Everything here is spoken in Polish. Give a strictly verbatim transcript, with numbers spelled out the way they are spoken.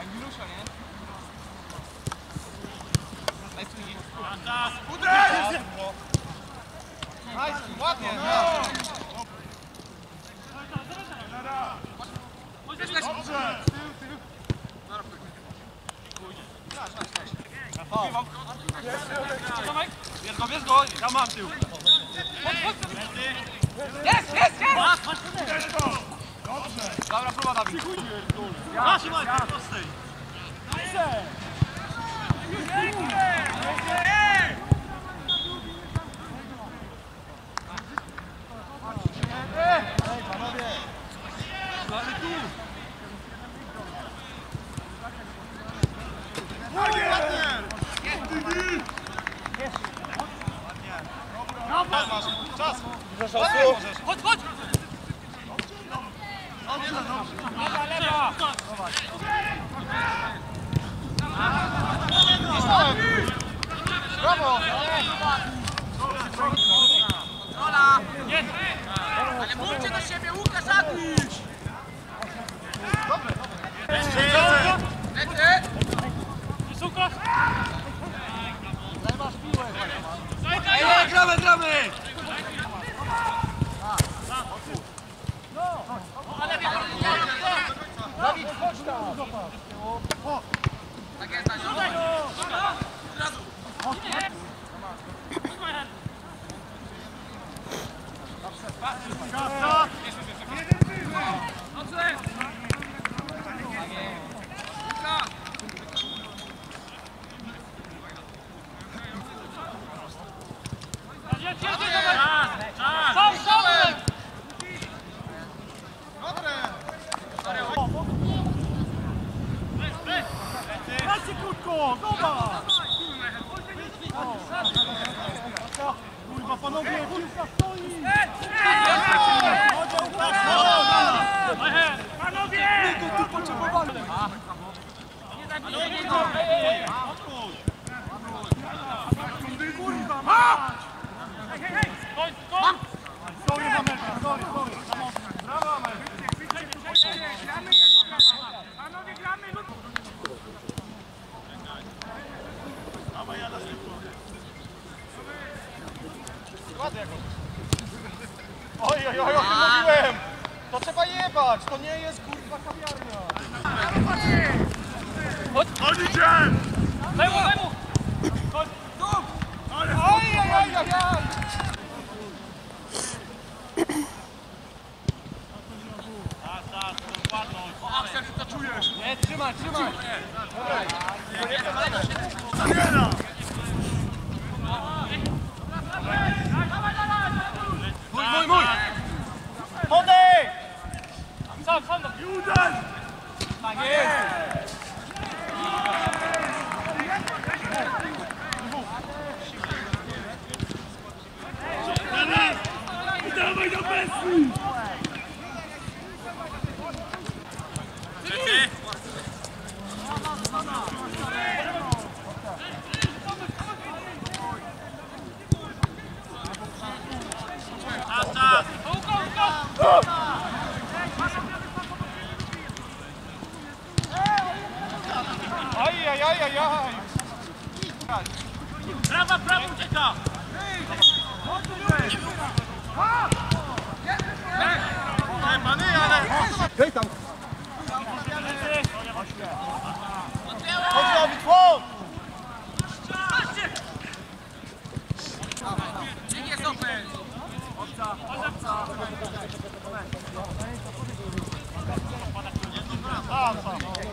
Jak Milusza, nie? Uderz! Nice, ładnie! Dobrze! Bierz go, bierz go! Ja mam tył! Jest, jest, jest! Bierz go! Dobrze! Dobra, próba Dawid! Ja, trzymaj, prostej! Czas! Chodź, chodź! Lewa, lewa! Brawo! Ola! Jest! Ale mówcie do siebie, Łukasz, Admiś! Dobre, dobre! Lecy! Suko! Zajmasz piłę! Ej, gramy, gramy! Dawid, chodź tam! Tak jest, Dawid! Od razu! Kurwa, panowie, piłka stoi! Panowie! My go tu potrzebowali! Nie zabijcie go! Kurwa, mać! Hej, hej, hej! Stoi za metra, stoi, stoi! Brawo, Amer! Gramy jeszcze! Panowie, gramy! Dawaj, jada szybko! Ładnie jakoś. Oj, oj, oj, o tym mówiłem! To trzeba jebać, to nie jest kurwa kawiarnia. Chodź, idzie! Lewo, lewo! Chodź! Tu! Oj, oj, oj, oj, oj! Tak, tak, dokładność. O, Axel, ty to czujesz! Nie, trzymaj, trzymaj! Dobra. Zabiera! Mój, mój, mój! Podejdź! Sam, sam! I uderz! Tak jest! Teraz! I dawaj do Messi! Aj, aj, aj, aj, aj! Prawa, prawa ucieka! Ej, pany, ale... Hej tam! Chodź, Dawid, chodź! Niech jest open! Obca, obca!